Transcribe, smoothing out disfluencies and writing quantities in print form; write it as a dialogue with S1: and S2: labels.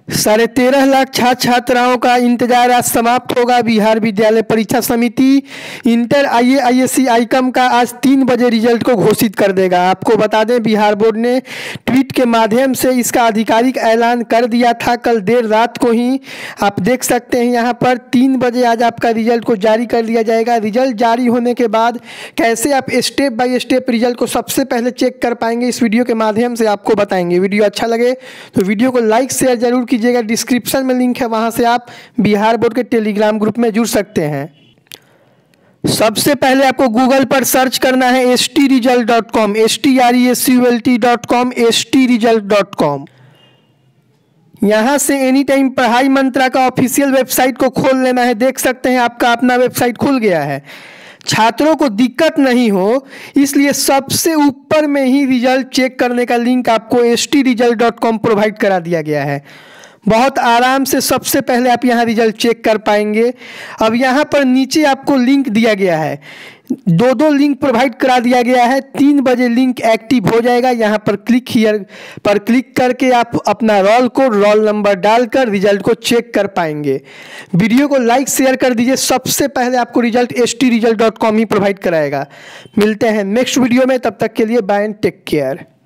S1: 13.5 लाख छात्र छात्राओं का इंतजार आज समाप्त होगा। बिहार विद्यालय परीक्षा समिति इंटर आईएएससी आईकम का आज 3 बजे रिजल्ट को घोषित कर देगा। आपको बता दें, बिहार बोर्ड ने ट्वीट के माध्यम से इसका आधिकारिक ऐलान कर दिया था कल देर रात को ही। आप देख सकते हैं यहाँ पर 3 बजे आज आपका रिजल्ट को जारी कर दिया जाएगा। रिजल्ट जारी होने के बाद कैसे आप स्टेप बाय स्टेप रिजल्ट को सबसे पहले चेक कर पाएंगे, इस वीडियो के माध्यम से आपको बताएंगे। वीडियो अच्छा लगे तो वीडियो को लाइक शेयर जरूर कीजिएगा। डिस्क्रिप्शन में लिंक है, वहां से आप बिहार बोर्ड के टेलीग्राम ग्रुप में जुड़ सकते हैं। सबसे पहले आपको गूगल पर सर्च करना है stresult.com, STRESULT.com, STresult.com। यहां से एनी टाइम पढ़ाई मंत्रा का ऑफिशियल वेबसाइट को खोल लेना है। देख सकते हैं आपका अपना वेबसाइट खुल गया है। छात्रों को दिक्कत नहीं हो इसलिए सबसे ऊपर में ही रिजल्ट चेक करने का लिंक आपको STresult.com प्रोवाइड करा दिया गया है। बहुत आराम से सबसे पहले आप यहाँ रिजल्ट चेक कर पाएंगे। अब यहाँ पर नीचे आपको लिंक दिया गया है, 2 लिंक प्रोवाइड करा दिया गया है। 3 बजे लिंक एक्टिव हो जाएगा। यहाँ पर क्लिक हियर पर क्लिक करके आप अपना रोल नंबर डालकर रिजल्ट को चेक कर पाएंगे। वीडियो को लाइक शेयर कर दीजिए। सबसे पहले आपको रिजल्ट STresult.com ही प्रोवाइड कराएगा। मिलते हैं नेक्स्ट वीडियो में, तब तक के लिए बाय एंड टेक केयर।